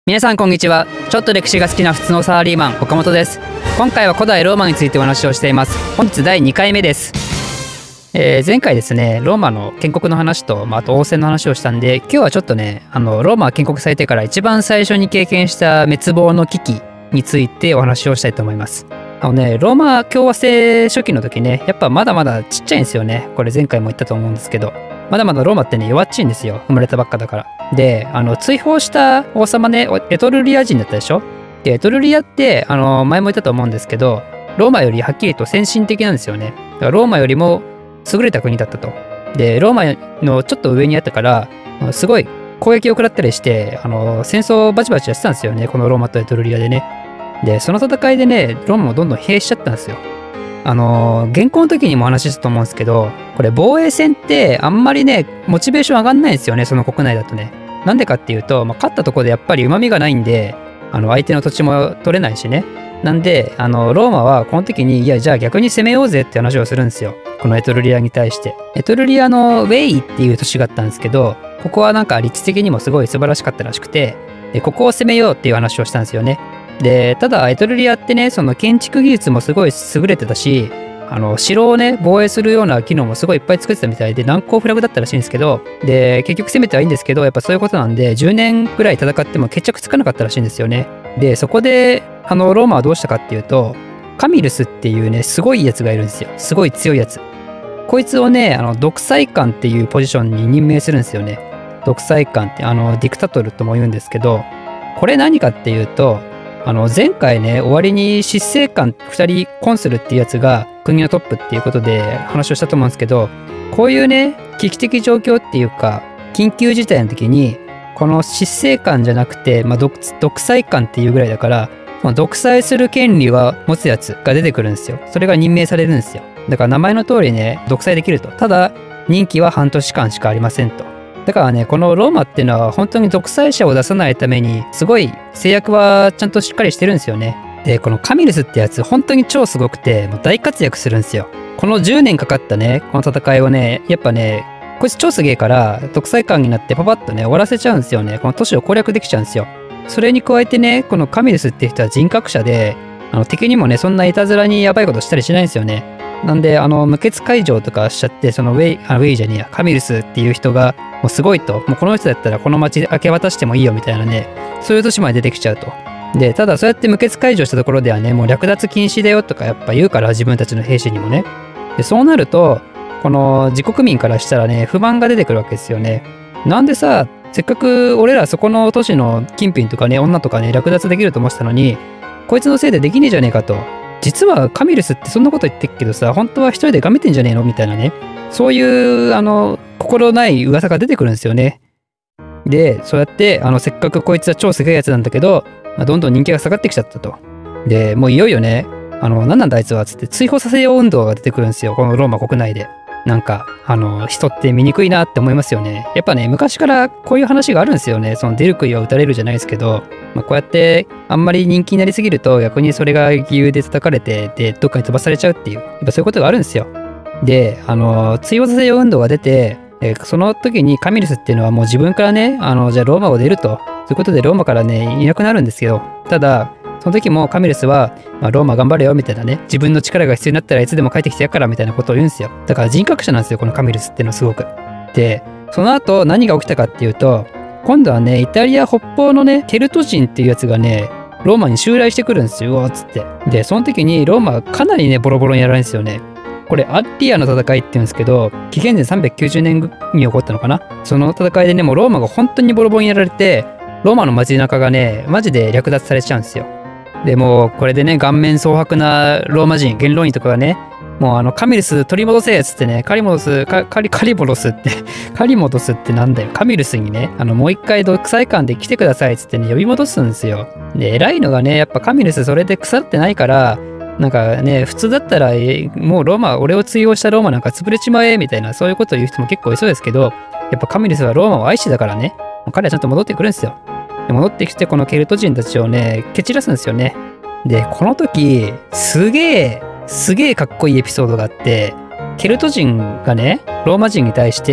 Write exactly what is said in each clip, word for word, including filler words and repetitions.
皆さんこんにちは。ちょっと歴史が好きな普通のサラリーマン岡本です。今回は古代ローマについてお話をしています。本日だいにかいめです。えー、前回ですねローマの建国の話と、まあ、あと王政の話をしたんで、今日はちょっとねあのローマが建国されてから一番最初に経験した滅亡の危機についてお話をしたいと思います。あのねローマ共和制初期の時ね、やっぱまだまだちっちゃいんですよね。これ前回も言ったと思うんですけど、まだまだローマってね弱っちいんですよ、生まれたばっかだから。であの追放した王様ね、エトルリア人だったでしょ。でエトルリアってあの前も言ったと思うんですけど、ローマよりはっきりと先進的なんですよね。だからローマよりも優れた国だったと。でローマのちょっと上にあったからすごい攻撃を食らったりして、あの戦争をバチバチやってたんですよね、このローマとエトルリアでね。でその戦いでねローマもどんどん疲弊しちゃったんですよ。あのー、現行の時にもお話ししたと思うんですけど、これ防衛戦ってあんまりねモチベーション上がんないんですよね、その国内だとね。なんでかっていうと、まあ、勝ったところでやっぱり旨味がないんで、あの相手の土地も取れないしね。なんであのローマはこの時にいやじゃあ逆に攻めようぜって話をするんですよ、このエトルリアに対して。エトルリアのウェイっていう都市があったんですけど、ここはなんか立地的にもすごい素晴らしかったらしくて、でここを攻めようっていう話をしたんですよね。でただエトルリアってねその建築技術もすごい優れてたし、あの城をね防衛するような機能もすごいいっぱい作ってたみたいで、難攻不落だったらしいんですけど、で結局攻めてはいいんですけど、やっぱそういうことなんでじゅうねんくらい戦っても決着つかなかったらしいんですよね。でそこであのローマはどうしたかっていうと、カミルスっていうねすごいやつがいるんですよ、すごい強いやつ。こいつをねあの独裁官っていうポジションに任命するんですよね。独裁官ってあのディクタトルとも言うんですけど、これ何かっていうと、あの前回ね終わりに執政官ふたりコンスルっていうやつが国のトップっていうことで話をしたと思うんですけど、こういうね危機的状況っていうか緊急事態の時にこの執政官じゃなくて、まあ、独, 独裁官っていうぐらいだから、まあ、独裁する権利は持つやつが出てくるんですよ。それが任命されるんですよ。だから名前の通りね独裁できると。ただ任期は半年間しかありませんと。だからねこのローマっていうのは本当に独裁者を出さないためにすごい制約はちゃんとしっかりしてるんですよね。でこのカミルスってやつ本当に超すごくて、もう大活躍するんですよ。このじゅうねんかかったねこの戦いをね、やっぱねこいつ超すげえから独裁官になってパパッとね終わらせちゃうんですよね。この都市を攻略できちゃうんですよ。それに加えてねこのカミルスっていう人は人格者で、あの敵にもねそんないたずらにやばいことしたりしないんですよね。なんであの無血開城とかしちゃって、そのウェイあウェイじゃねえやカミルスっていう人がもうすごいと、もうこの人だったらこの町明け渡してもいいよみたいなね、そういう都市まで出てきちゃうと。でただそうやって無血開城したところではねもう略奪禁止だよとかやっぱ言うから、自分たちの兵士にもね。でそうなるとこの自国民からしたらね不満が出てくるわけですよね。なんでさ、せっかく俺らそこの都市の金品とかね女とかね略奪できると思ってたのに、こいつのせいでできねえじゃねえかと。実はカミルスってそんなこと言ってるけどさ、本当は一人でがめてんじゃねえのみたいなね、そういうあの心ない噂が出てくるんですよね。でそうやってあのせっかくこいつは超すげえやつなんだけど、まあ、どんどん人気が下がってきちゃったと。でもういよいよねあの何なんだあいつはつって追放させよう運動が出てくるんですよ、このローマ国内で。なんかあの人って醜いなって思いますよね。やっぱね昔からこういう話があるんですよね。その出る杭は打たれるじゃないですけど、まあ、こうやってあんまり人気になりすぎると逆にそれが理由で叩かれて、でどっかに飛ばされちゃうっていう、やっぱそういうことがあるんですよ。であの追放させよう運動が出て、えその時にカミルスっていうのはもう自分からねあのじゃあローマを出ると、そういうことでローマからねいなくなるんですけど、ただその時もカミルスは、まあ、ローマ頑張れよみたいなね、自分の力が必要になったらいつでも帰ってきてやからみたいなことを言うんですよ。だから人格者なんですよこのカミルスっていうのはすごく。でその後何が起きたかっていうと、今度はねイタリア北方のねケルト人っていうやつがねローマに襲来してくるんですよ、うわっつって。でその時にローマはかなりねボロボロにやられるんですよね。これアッリアの戦いって言うんですけど、紀元前さんびゃくきゅうじゅうねんに起こったのかな。その戦いでねもうローマが本当にボロボロにやられて、ローマの街中がねマジで略奪されちゃうんですよ。でもうこれでね顔面蒼白なローマ人元老院とかがね、もうあのカミルス取り戻せっつってね、カリモドスカカリカリボロスってカリモドスってなんだよ、カミルスにねあのもう一回独裁官で来てくださいっつってね呼び戻すんですよ。で偉いのがねやっぱカミルスそれで腐ってないから、なんかね普通だったらもうローマ俺を追放したローマなんか潰れちまえみたいな、そういうことを言う人も結構いそうですけど、やっぱカミルスはローマを愛してだからね、彼はちゃんと戻ってくるんですよ。で戻ってきてこのケルト人たちをね蹴散らすんですよね。でこの時すげえすげえかっこいいエピソードがあって、ケルト人がねローマ人に対して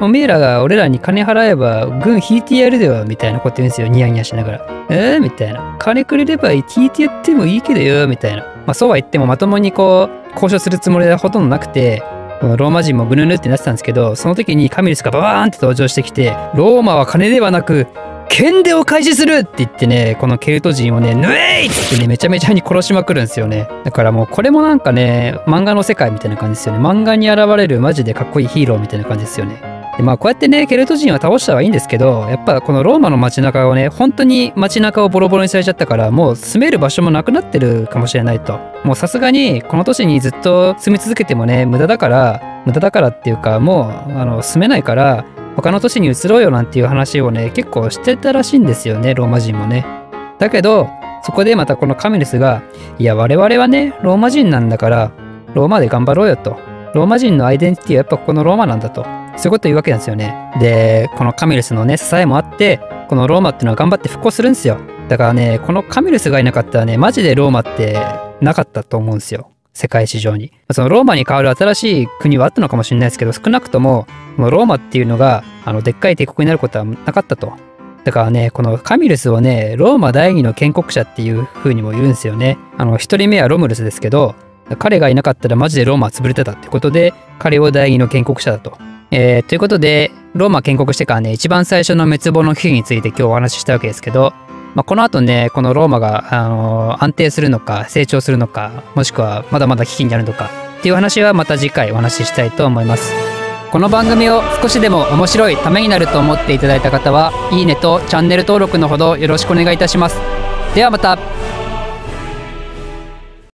おめえらが俺らに金払えば軍引いてやるではみたいなこと言うんですよ。ニヤニヤしながら。えーみたいな。金くれれば引いてやってもいいけどよみたいな。まあそうは言ってもまともにこう交渉するつもりはほとんどなくて、このローマ人もぐぬぬってなってたんですけど、その時にカミルスがババーンって登場してきて、ローマは金ではなく剣でお返しするって言ってね、このケルト人をね、ヌエイってね、めちゃめちゃに殺しまくるんですよね。だからもうこれもなんかね、漫画の世界みたいな感じですよね。漫画に現れるマジでかっこいいヒーローみたいな感じですよね。でまあこうやってね、ケルト人は倒したはいいんですけど、やっぱこのローマの街中をね、本当に街中をボロボロにされちゃったから、もう住める場所もなくなってるかもしれないと。もうさすがにこの都市にずっと住み続けてもね、無駄だから、無駄だからっていうか、もうあの住めないから、他の都市に移ろうよなんていう話をね、結構してたらしいんですよね、ローマ人もね。だけど、そこでまたこのカミルスが、いや、我々はね、ローマ人なんだから、ローマで頑張ろうよと。ローマ人のアイデンティティはやっぱここのローマなんだと。そういうこと言うわけなんですよね。で、このカミルスのね、支えもあって、このローマっていうのは頑張って復興するんですよ。だからね、このカミルスがいなかったらね、マジでローマってなかったと思うんですよ。世界史上に。そのローマに代わる新しい国はあったのかもしれないですけど、少なくとも、このローマっていうのが、あの、でっかい帝国になることはなかったと。だからね、このカミルスをね、ローマ第二の建国者っていう風にも言うんですよね。あの、一人目はロムルスですけど、彼がいなかったらマジでローマは潰れてたってことで、彼を第二の建国者だと。えー、ということで、ローマ建国してからね、一番最初の滅亡の危機について今日お話ししたわけですけど、まあ、この後ね、このローマが、あのー、安定するのか、成長するのか、もしくはまだまだ危機になるのかっていう話はまた次回お話ししたいと思います。この番組を少しでも面白いためになると思っていただいた方は、いいねとチャンネル登録のほどよろしくお願いいたします。ではまた。